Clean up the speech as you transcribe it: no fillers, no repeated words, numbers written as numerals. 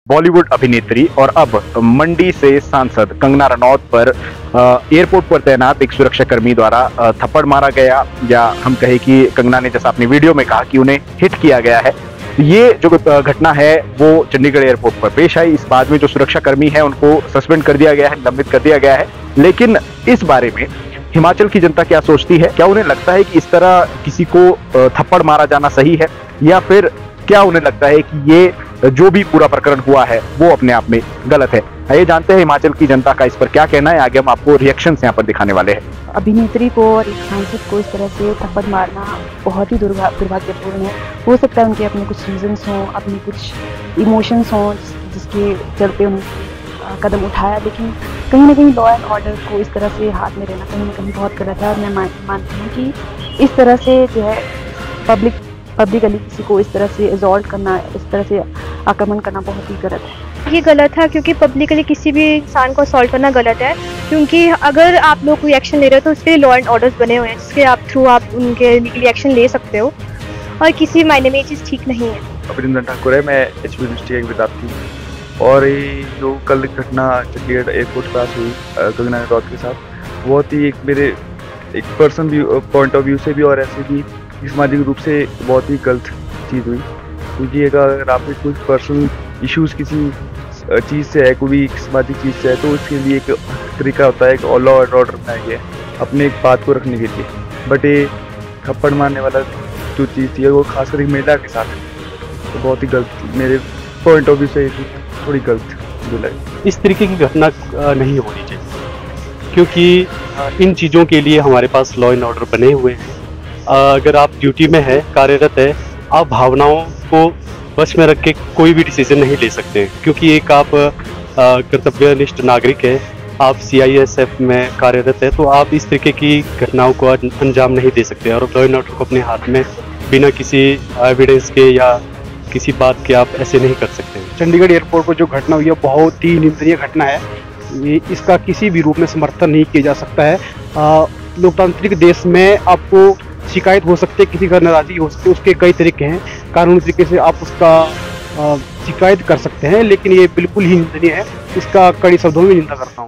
बॉलीवुड अभिनेत्री और अब मंडी से सांसद कंगना रनौत पर एयरपोर्ट पर तैनात एक सुरक्षाकर्मी द्वारा थप्पड़ मारा गया, या हम कहें कि कंगना ने जैसा अपनी वीडियो में कहा कि उन्हें हिट किया गया है। ये जो घटना है वो चंडीगढ़ एयरपोर्ट पर पेश आई। इस बाद में जो सुरक्षाकर्मी है उनको सस्पेंड कर दिया गया है, निलंबित कर दिया गया है। लेकिन इस बारे में हिमाचल की जनता क्या सोचती है? क्या उन्हें लगता है कि इस तरह किसी को थप्पड़ मारा जाना सही है, या फिर क्या उन्हें लगता है कि ये जो भी पूरा प्रकरण हुआ है वो अपने आप में गलत है? आइए जानते हैं हिमाचल की जनता का इस पर क्या कहना है। आगे हम आपको रिएक्शंस यहाँ पर दिखाने वाले हैं। अभिनेत्री को और एक सांसद को इस तरह से थप्पड़ मारना बहुत ही दुर्भाग्यपूर्ण है। हो सकता है उनके अपने कुछ रीजंस हों, अपने कुछ इमोशंस हों जिसके चलते उन्होंने कदम उठाया, लेकिन कहीं ना कहीं लॉ एंड ऑर्डर को इस तरह से हाथ में रहना कहीं ना कहीं बहुत गलत है। और मैं मानती हूँ कि इस तरह से जो है पब्लिकली किसी को इस तरह से एजॉल्ट करना, इस तरह से आक्रमण करना बहुत ही गलत है। ये गलत है क्योंकि पब्लिकली किसी भी इंसान को असॉल्ट करना गलत है, क्योंकि अगर आप लोग कोई एक्शन ले रहे हो तो उसके लिए लॉ एंड ऑर्डर्स बने हुए हैं जिसके थ्रू आप उनके लीगली एक्शन ले सकते हो, और किसी मायने में ये चीज़ ठीक नहीं है। अभिनंदन ठाकुर है, मैं एचपी यूनिवर्सिटी का एक विद्यार्थी हूँ। और ये जो कल घटना चंडीगढ़ एयरपोर्ट पास हुई कंगना रनौत के साथ, बहुत ही मेरे person view point of view से भी और ऐसे भी सामाजिक रूप से बहुत ही गलत चीज़ हुई। क्योंकि अगर आपके कुछ पर्सनल इश्यूज़ किसी चीज़ से है, कोई भी सामाजिक चीज़ से है, तो उसके लिए एक तरीका होता है, एक लॉ एंड ऑर्डर बनाया गया है अपने एक बात को रखने के लिए। बट ये थप्पड़ मारने वाला जो चीज़ थी वो खासकर एक महिला के साथ है, तो बहुत ही गलत, मेरे पॉइंट ऑफ व्यू से थोड़ी गलत लगी। इस तरीके की घटना नहीं होनी चाहिए, क्योंकि इन चीज़ों के लिए हमारे पास लॉ एंड ऑर्डर बने हुए हैं। अगर आप ड्यूटी में है, कार्यरत है, आप भावनाओं को बस में रख के कोई भी डिसीजन नहीं ले सकते, क्योंकि एक आप कर्तव्यनिष्ठ नागरिक है, आप CISF में कार्यरत है, तो आप इस तरीके की घटनाओं को अंजाम नहीं दे सकते और लॉ एंड ऑर्डर को अपने हाथ में बिना किसी एविडेंस के या किसी बात के आप ऐसे नहीं कर सकते। चंडीगढ़ एयरपोर्ट पर जो घटना हुई है बहुत ही निंदनीय घटना है। इसका किसी भी रूप में समर्थन नहीं किया जा सकता है। लोकतांत्रिक देश में आपको शिकायत हो सकती है, किसी का नाराजगी हो सकती है, उसके कई तरीके हैं, कानूनी तरीके से आप उसका शिकायत कर सकते हैं, लेकिन ये बिल्कुल ही निंदनीय है। इसका कड़ी शब्दों में निंदा करता हूँ।